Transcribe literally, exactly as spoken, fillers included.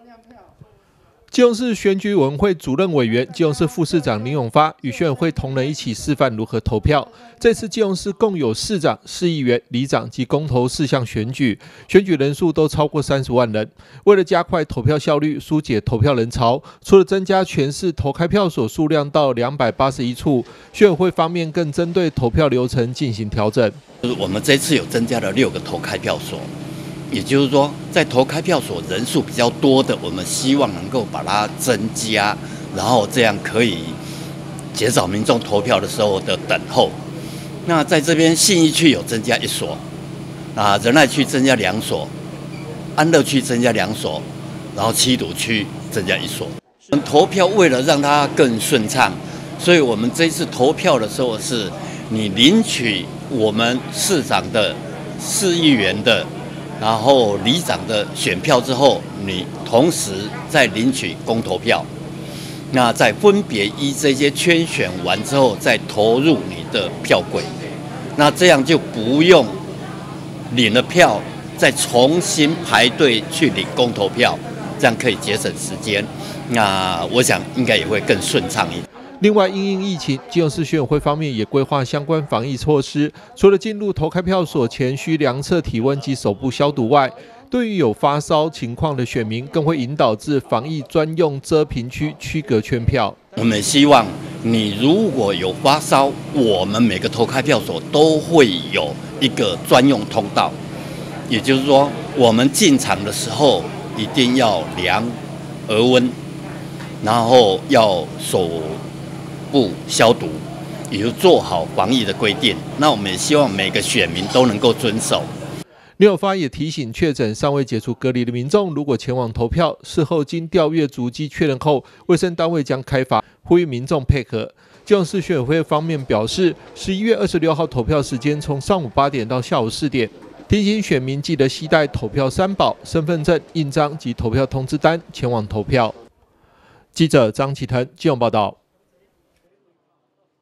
基隆市选举委员会主任委员、基隆市副市长林永发与选委会同仁一起示范如何投票。这次基隆市共有市长、市议员、里长及公投四项选举，选举人数都超过三十万人。为了加快投票效率、疏解投票人潮，除了增加全市投开票所数量到两百八十一处，选委会方面更针对投票流程进行调整。 我们这次有增加了六个投开票所。 也就是说，在投开票所人数比较多的，我们希望能够把它增加，然后这样可以减少民众投票的时候的等候。那在这边信义区有增加一所，啊，仁爱区增加两所，安乐区增加两所，然后七堵区增加一所。投票为了让它更顺畅，所以我们这次投票的时候是，你领取我们市长的、市议员的。 然后里长的选票之后，你同时再领取公投票，那再分别依这些圈选完之后，再投入你的票柜，那这样就不用领了票再重新排队去领公投票，这样可以节省时间。那我想应该也会更顺畅一点。 另外，因应疫情，基隆市选委会方面也规划相关防疫措施。除了进入投开票所前需量测体温及手部消毒外，对于有发烧情况的选民，更会引导至防疫专用遮屏区区隔圈票。 我们希望你如果有发烧，我们每个投开票所都会有一个专用通道，也就是说，我们进场的时候一定要量额温，然后要手 不消毒，也就做好防疫的规定。那我们也希望每个选民都能够遵守。 林永发也提醒，确诊尚未解除隔离的民众，如果前往投票，事后经调阅足迹确认后，卫生单位将开罚，呼吁民众配合。基隆市选委会方面表示，十一月二十六号投票时间从上午八点到下午四点，提醒选民记得携带投票三宝、身份证、印章及投票通知单前往投票。记者张启腾基隆报道。